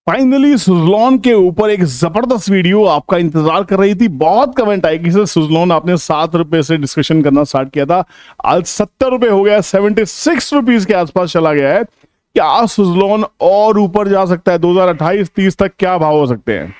Finally Suzlon के ऊपर एक जबरदस्त वीडियो आपका इंतजार कर रही थी। बहुत कमेंट आए कि सर सुजलॉन आपने 7 रुपए से डिस्कशन करना स्टार्ट किया था, आज 70 रुपए हो गया, 76 रुपीज के आसपास चला गया है। क्या सुजलॉन और ऊपर जा सकता है? 2028-30 तक क्या भाव हो सकते हैं?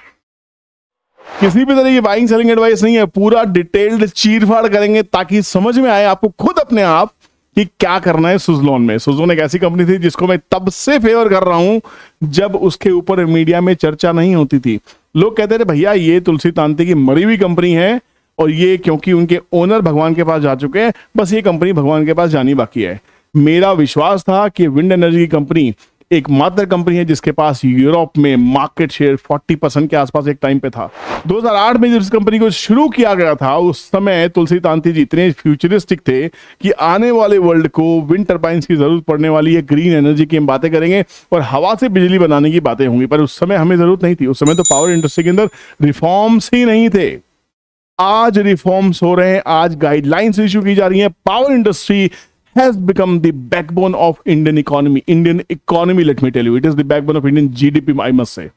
किसी भी तरह की बाइंग सेलिंग एडवाइस नहीं है, पूरा डिटेल्ड चीरफाड़ करेंगे ताकि समझ में आए आपको खुद अपने आप कि क्या करना है सुजलॉन में। सुजलॉन एक ऐसी कंपनी थी जिसको मैं तब से फेवर कर रहा हूं जब उसके ऊपर मीडिया में चर्चा नहीं होती थी। लोग कहते थे भैया ये तुलसी तांती की मरी हुई कंपनी है और ये क्योंकि उनके ओनर भगवान के पास जा चुके हैं, बस ये कंपनी भगवान के पास जानी बाकी है। मेरा विश्वास था कि विंड एनर्जी की कंपनी एकमात्र कंपनी है जिसके पास यूरोप में मार्केट शेयर 40% के आसपास एक टाइम पे था। 2008 में जब इस कंपनी को शुरू किया गया था उस समय तुलसी तांती जी इतने फ्यूचरिस्टिक थे कि आने वाले वर्ल्ड को विंड टर्बाइंस की जरूरत पड़ने वाली है, ग्रीन एनर्जी की हम बातें करेंगे और हवा से बिजली बनाने की बातें होंगी। पर उस समय हमें जरूरत नहीं थी, उस समय तो पावर इंडस्ट्री के अंदर रिफॉर्म्स ही नहीं थे। आज रिफॉर्म्स हो रहे हैं, आज गाइडलाइंस इश्यू की जा रही है। Power industry has become the backbone of Indian economy. Indian economy, let me tell you, it is the backbone of Indian GDP, I must say.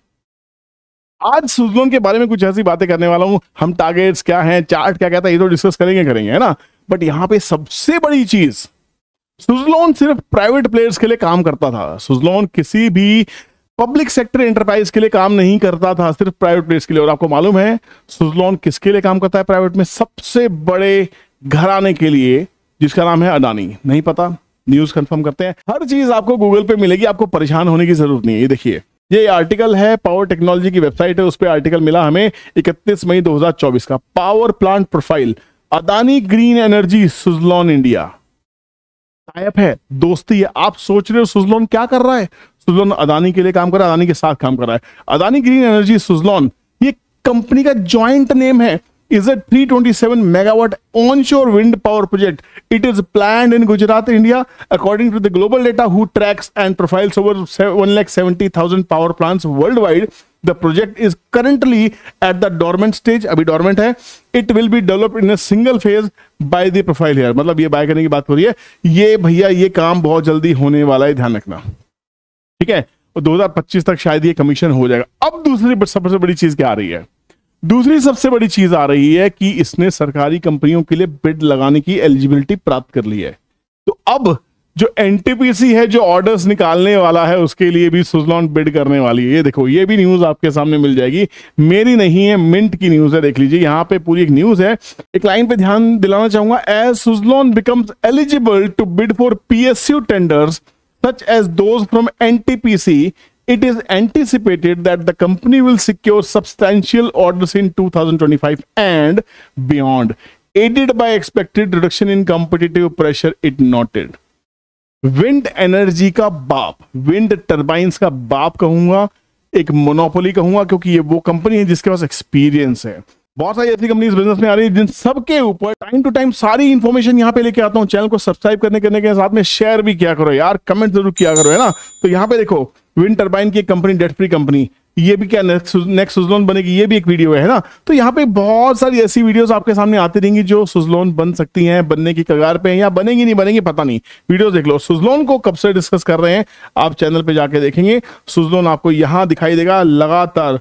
आज सुजलॉन के बारे में कुछ ऐसी बातें करने वाला हूं। हम टारगेट्स क्या हैं, चार्ट क्या कहता है, ये तो डिस्कस करेंगे है ना। बट यहां पे सबसे बड़ी चीज, सुजलॉन सिर्फ प्राइवेट प्लेयर्स के लिए काम करता था। सुजलॉन किसी भी पब्लिक सेक्टर एंटरप्राइज के लिए काम नहीं करता था, सिर्फ प्राइवेट प्लेयर्स के लिए। और आपको मालूम है सुजलॉन किसके लिए काम करता है प्राइवेट में? सबसे बड़े घराने के लिए जिसका नाम है अडानी। नहीं पता? न्यूज कंफर्म करते हैं। हर चीज आपको गूगल पे मिलेगी, आपको परेशान होने की जरूरत नहीं है। ये देखिए, ये आर्टिकल है, पावर टेक्नोलॉजी की वेबसाइट है, उस पर आर्टिकल मिला हमें 31 मई 2024 का। Power plant profile, Adani green energy Suzlon India. Type है, दोस्ती है। आप सोच रहे हो सुजलॉन क्या कर रहा है? सुजलॉन अडानी के लिए काम कर रहा है, अडानी के साथ काम कर रहा है। अडानी ग्रीन एनर्जी सुजलॉन ये कंपनी का ज्वाइंट नेम है। is a 327 megawatt onshore wind power project. It is planned in Gujarat, India. According to the global data who tracks and profiles over 170,000 power plants worldwide, the project is currently at the dormant stage. अभी dormant है. It will be developed in a single phase by the profile here. मतलब ये bye करने की बात हो रही है। ये भैया ये काम बहुत जल्दी होने वाला है, ध्यान रखना, ठीक है। और 2025 तक शायद ये कमीशन हो जाएगा। अब दूसरी सबसे बड़ी चीज क्या आ रही है? दूसरी सबसे बड़ी चीज आ रही है कि इसने सरकारी कंपनियों के लिए बिड लगाने की एलिजिबिलिटी प्राप्त कर ली है। तो अब जो एनटीपीसी है, जो ऑर्डर्स निकालने वाला है, उसके लिए भी सुजलॉन बिड करने वाली है। ये देखो, ये भी न्यूज आपके सामने मिल जाएगी, मेरी नहीं है, मिंट की न्यूज है। देख लीजिए, यहां पे पूरी एक न्यूज है। एक लाइन पे ध्यान दिलाना चाहूंगा, as Suzlon becomes eligible to bid for PSU tenders such as those from NTPC, it is anticipated that the company will secure substantial orders in 2025 and beyond, aided by expected reduction in competitive pressure, it noted. Wind energy का बाप, wind turbines का बाप कहूंगा, एक monopoly कहूंगा, क्योंकि ये वो कंपनी है जिसके पास एक्सपीरियंस है। बहुत सारी ऐसी कंपनी इस बिजनेस में आ रही है जिन सबके ऊपर टाइम टू टाइम सारी इंफॉर्मेशन यहाँ पे लेके आता हूँ। चैनल को सब्सक्राइब करने के साथ में शेयर भी किया करो यार, कमेंट जरूर किया करो, है ना। तो यहाँ पे देखो, विंड टर्बाइन की कंपनी, डेट फ्री कंपनी, ये भी क्या नेक्स्ट सुजलॉन बनेगी, ये भी एक वीडियो है ना। तो यहाँ पे बहुत सारी ऐसी वीडियोस आपके सामने आती रहेंगी जो सुजलॉन बन सकती हैं, बनने की कगार पे हैं, या बनेंगी नहीं बनेंगी पता नहीं। वीडियोस देख लो। सुजलॉन को कब से डिस्कस कर रहे हैं आप चैनल पे जाके देखेंगे। सुजलॉन आपको यहाँ दिखाई देगा लगातार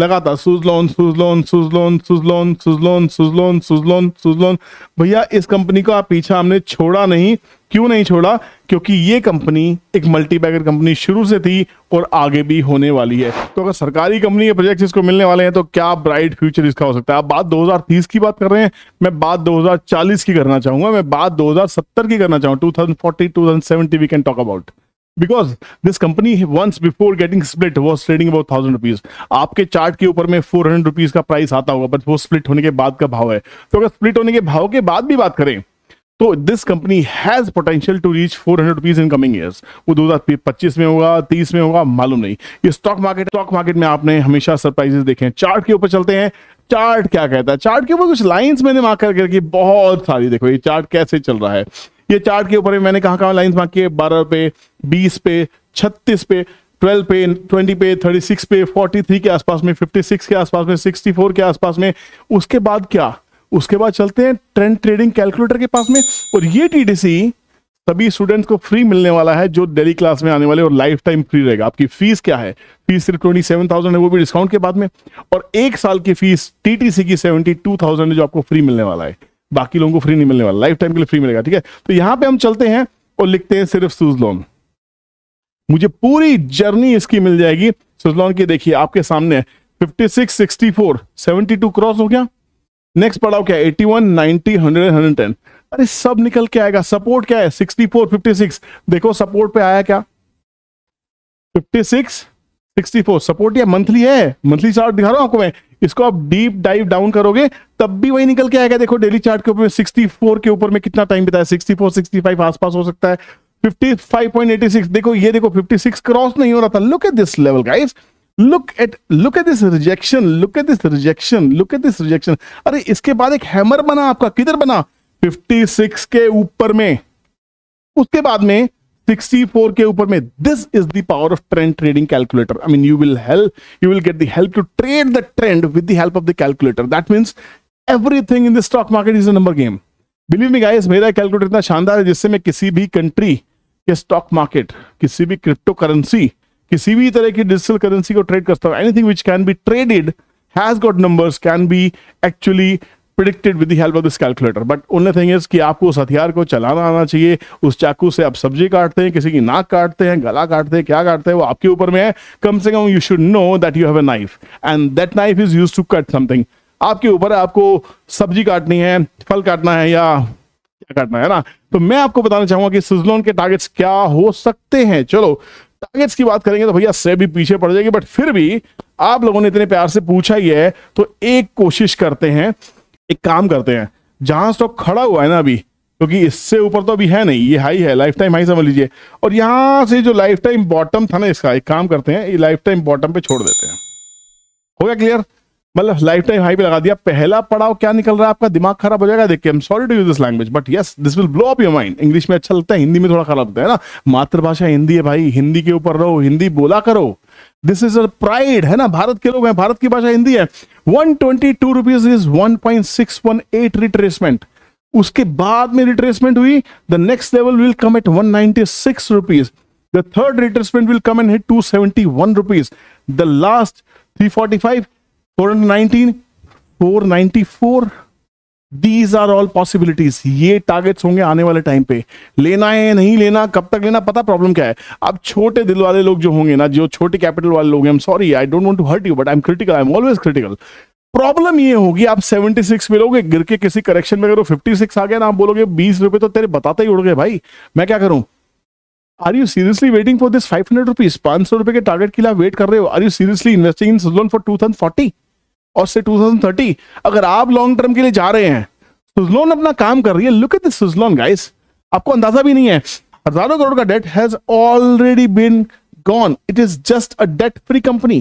सुजलॉन सुजलॉन सुजलॉन सुजलॉन सुजलॉन सुजलॉन सुजलॉन सुजलॉन। भैया इस कंपनी को आप पीछा हमने छोड़ा नहीं। क्यों नहीं छोड़ा? क्योंकि ये कंपनी एक मल्टीबैगर कंपनी शुरू से थी और आगे भी होने वाली है। तो अगर सरकारी कंपनी के प्रोजेक्ट्स इसको मिलने वाले हैं तो क्या ब्राइट फ्यूचर इसका हो सकता है। आप बात 2030 की बात कर रहे हैं, मैं बात 2040 की करना चाहूंगा, मैं बात 2070 की करना चाहूंगा। 2040 2070 we can talk about, because this company once before getting split was trading about 1000 rupees. आपके चार्ट के ऊपर में 400 रुपीज का प्राइस आता होगा, बट वो स्प्लिट होने के बाद का भाव है। तो अगर स्प्लिट होने के भाव के बाद भी बात करें तो this company has potential to reach 400 rupees in coming years. वो 2025 में होगा, 30 में होगा, मालूम नहीं। ये स्टॉक मार्केट में आपने हमेशा सरप्राइजेस देखे हैं। चार्ट के ऊपर चलते हैं, चार्ट क्या कहता है। चार्ट के ऊपर कुछ लाइंस मैंने मार्क करके बहुत सारी, देखो ये चार्ट कैसे चल रहा है। ये चार्ट के ऊपर मैंने कहां लाइंस मार्क किए, 12 पे, 20 पे, 36 पे, 12 पे, 20 पे, 36 पे, 43 के आसपास में, 56 के आसपास में, 64 के आसपास में। उसके बाद क्या? उसके बाद चलते हैं ट्रेंड ट्रेडिंग कैलकुलेटर के पास में, और ये टीडीसी सभी स्टूडेंट्स को फ्री मिलने वाला है जो डेली क्लास में आने वाले, और लाइफ टाइम फ्री रहेगा। आपकी फीस क्या है? फीस सिर्फ 27,000 है, वो भी डिस्काउंट के बाद में, और 1 साल की फीस टीटीसी की 72,000 है जो आपको फ्री मिलने वाला है। बाकी लोगों को फ्री नहीं मिलने वाला, लाइफ टाइम के लिए फ्री मिलेगा। ठीक है, तो यहां पे हम चलते हैं और लिखते हैं सिर्फ सुज़लोन। मुझे पूरी जर्नी इसकी मिल जाएगी सुज़लोन की। देखिए आपके सामने 56, 64, 72 क्रॉस हो गया। नेक्स्ट पड़ाव क्या है? 81, 90, 100, 110। अरे सब निकल के आएगा। सपोर्ट क्या है? 64, 56। देखो सपोर्ट पे आया क्या? 56, 64 सपोर्ट। या मंथली है, मंथली चार्ट दिखा रहा हूं आपको मैं। इसको आप डीप डाइव डाउन करोगे तब भी वही निकल के आएगा। देखो डेली चार्ट के ऊपर 64 के ऊपर में कितना टाइम बिताया? 64, 65 आसपास हो सकता है। 55.86। देखो ये देखो 56 क्रॉस नहीं हो रहा था। Look at this level guys, look at this rejection, look at this rejection, look at this rejection। अरे इसके बाद एक हैमर बना आपका। किधर बना? 56 के ऊपर में, उसके बाद में 64 के ऊपर में। This is the power of trend trading calculator. I mean you will get the help to trade the trend with the help of the calculator. That means everything in the stock market is a number game. Believe me guys, मेरा calculator इतना शानदार है जिससे मैं किसी भी country के stock market, किसी भी क्रिप्टो करेंसी, किसी भी तरह की डिजिटल करेंसी को ट्रेड करता हूं। Anything which can be traded has got numbers, can be actually predicted with the help of this calculator. But only thing is कि आपको उस हथियार को चलाना आना चाहिए। उस चाकू से आप सब्जी काटते हैं, किसी की नाक काटते हैं, गला काटते हैं, क्या काटते हैं वो आपके ऊपर में है। कम से कम you should know that you have a knife and that knife is used to cut something. आपके ऊपर है, आपको सब्जी काटनी है, फल काटना है या क्या काटना है ना। तो मैं आपको बताना चाहूंगा कि सुज़लोन के टारगेट्स क्या हो सकते हैं। चलो टारगेट्स की बात करेंगे तो भैया सेबी पीछे पड़ जाएगी, बट फिर भी आप लोगों ने इतने प्यार से पूछा ही है तो एक कोशिश करते हैं, एक काम करते हैं। जहां स्टॉक खड़ा हुआ है ना अभी, क्योंकि इससे ऊपर तो अभी है नहीं, ये हाई है, लाइफ टाइम हाई समझ लीजिए, और यहां से जो लाइफ टाइम बॉटम था ना इसका, एक काम करते हैं ये लाइफ टाइम बॉटम पे छोड़ देते हैं। हो गया क्लियर? मतलब लाइफ टाइम हाई पे लगा दिया। पहला पड़ाव क्या निकल रहा है आपका? दिमाग खराब हो जाएगा देख के। I am sorry to use this language but yes this will blow up your mind. English में अच्छा लगता है, हिंदी में थोड़ा खराब लगता है ना। मातृभाषा हिंदी है भाई, हिंदी के ऊपर रहो, हिंदी बोला करो। दिस इज अ प्राइड है ना, भारत के लोग हैं, भारत की भाषा हिंदी है। 122 रुपीज इज 1.618 रिट्रेसमेंट। उसके बाद में रिट्रेसमेंट हुई, the next level will come at 196 rupees. The third retracement will come and hit 271 rupees. The last 345, 419, 494। These are all possibilities। ये टारगेट्स होंगे आने वाले टाइम पे। लेना है नहीं लेना, कब तक लेना, पता प्रॉब्लम क्या है? अब छोटे दिल वाले लोग जो होंगे ना, जो छोटे कैपिटल वाले लोग हैं, I'm sorry, I don't want to hurt you, but I'm critical, I'm always critical। Problem ये होगी आप 76 मिलोगे, गिर के किसी करेक्शन में अगर 56 आ गया ना, आप बोलोगे 20 रुपए तो तेरे बताते ही उड़ गए भाई, मैं क्या करूं? Are you seriously waiting for this 500 rupees? 500 रुपए के टारगेट के लिए आप वेट कर रहे हो? Are you seriously investing in Suzlon for 2040 और से 2030? अगर आप लॉन्ग टर्म के लिए जा रहे हैं, सुज़लोन अपना काम कर रही है। Look at this Suzlon guys, आपको अंदाजा भी नहीं है, हजारों करोड़ का debt has already been gone. It is just a debt free company.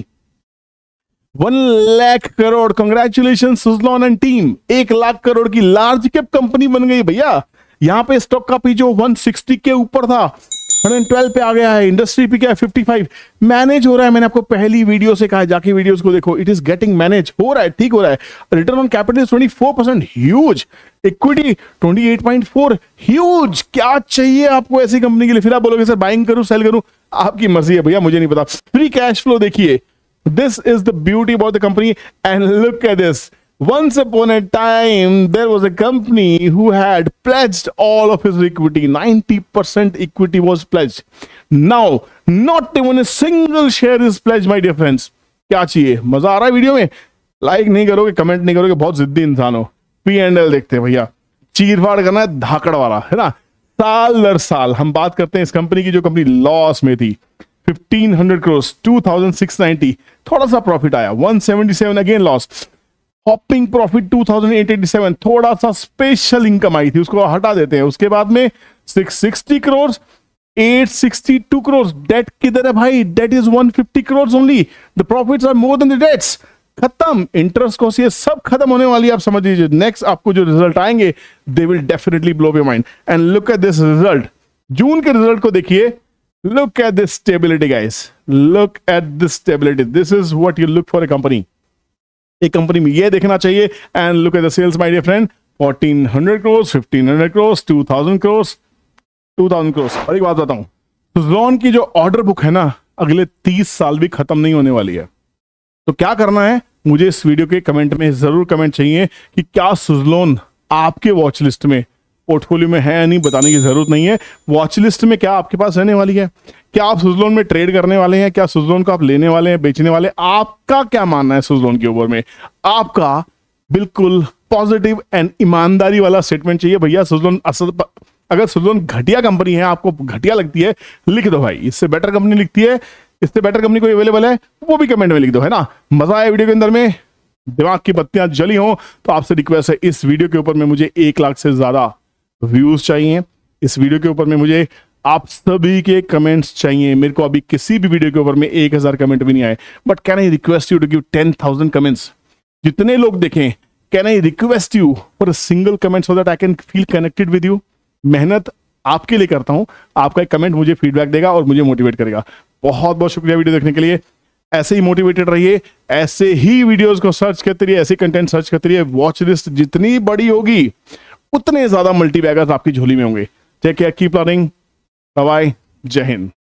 1 lakh crore. Congratulation Suzlon and team, 1 lakh crore की लार्ज कैप कंपनी बन गई भैया। यहां पे स्टॉक का पी जो 160 के ऊपर था 112 पे आ गया है। इंडस्ट्री पे क्या है 55। मैनेज हो रहा है, मैंने आपको पहली वीडियो से कहा है, जाके वीडियोस को देखो। इट इज गेटिंग मैनेज, हो रहा है, ठीक हो रहा है। Return on capital 24%, huge. Equity 28.4, huge. क्या चाहिए आपको ऐसी कंपनी के लिए? फिर आप बोलोगे सर बाइंग करूं सेल करूं, आपकी मर्जी है भैया, मुझे नहीं पता। फ्री कैश फ्लो देखिए, this is the beauty about the company and look at this. Once upon a time, there was a company who had pledged all of his equity. 90% equity was pledged. Now, not even a single share is pledged, my dear friends. क्या चाहिए? मजा आ रहा है video में? Like नहीं करोगे, comment नहीं करोगे, बहुत जिद्दी इंसान हो। P&L देखते हैं भैया, चीरफाड़ करना है धाकड़ वाला, है ना। साल दर साल हम बात करते हैं इस कंपनी की, जो कंपनी लॉस में थी। 1500 करोड़, 2690, थोड़ा सा प्रॉफिट आया। 177 अगेन लॉस। हॉपिंग प्रॉफिट 2887, थोड़ा सा स्पेशल इनकम आई थी, उसको हटा देते हैं। उसके बाद में 660 करोड़, 862 करोड़। डेट किधर है भाई? Debt is 150 crore only. The profits are more than the debts. खत्म, इंटरेस्ट कॉस्ट ये सब खत्म होने वाली है, आप समझ लीजिए। नेक्स्ट आपको जो रिजल्ट आएंगे, they will definitely blow your mind. And look at this result, जून के रिजल्ट को देखिए। Look at this stability guys, look at this stability. This is what you look for a company. एक company में ये देखना चाहिए। And look at the sales my dear friend, 1400 crore, 1500 crore, 2000 crore. 2000 crore. और एक बात बताऊं, सुजलॉन की जो ऑर्डर बुक है ना, अगले 30 साल भी खत्म नहीं होने वाली है। तो क्या करना है, मुझे इस वीडियो के कमेंट में जरूर कमेंट चाहिए कि क्या सुजलॉन आपके वॉच लिस्ट में, पोर्टफोलियो में है या नहीं, बताने की जरूरत नहीं है। वॉच लिस्ट में क्या आपके पास रहने वाली है? क्या आप सुजलॉन में ट्रेड करने वाले हैं? क्या सुजलॉन को आप लेने वाले हैं, बेचने वाले? आपका क्या मानना है सुजलॉन के ऊपर में? आपका बिल्कुल पॉजिटिव एंड ईमानदारी वाला स्टेटमेंट चाहिए। भैया सुजलॉन अगर सुजलॉन घटिया कंपनी है, आपको घटिया लगती है, लिख दो भाई। इससे बेटर कंपनी लिखती है, इससे बेटर कंपनी कोई अवेलेबल है, वो भी कमेंट में लिख दो, है ना। मजा आया वीडियो के अंदर में, दिमाग की बत्तियां जली हो तो आपसे रिक्वेस्ट है, इस वीडियो के ऊपर में मुझे 1 लाख से ज्यादा व्यूज चाहिए। इस वीडियो के ऊपर में मुझे आप सभी के कमेंट्स चाहिए। मेरे को अभी किसी भी वीडियो के ऊपर में 1000 कमेंट भी नहीं आए, but can I request you to give 10,000 comments. जितने लोग देखें, can I request you for a single comment so that I can feel connected with you. मेहनत आपके लिए करता हूं, आपका एक कमेंट मुझे फीडबैक देगा और मुझे मोटिवेट करेगा। बहुत बहुत शुक्रिया वीडियो देखने के लिए। ऐसे ही मोटिवेटेड रहिए, ऐसे ही वीडियोस को सर्च करते रहिए, ऐसे कंटेंट सर्च करते रहिए। वॉच लिस्ट जितनी बड़ी होगी उतने ज्यादा मल्टीबैगर्स आपकी झोली में होंगे। Take care, keep learning, bye bye, जय हिंद।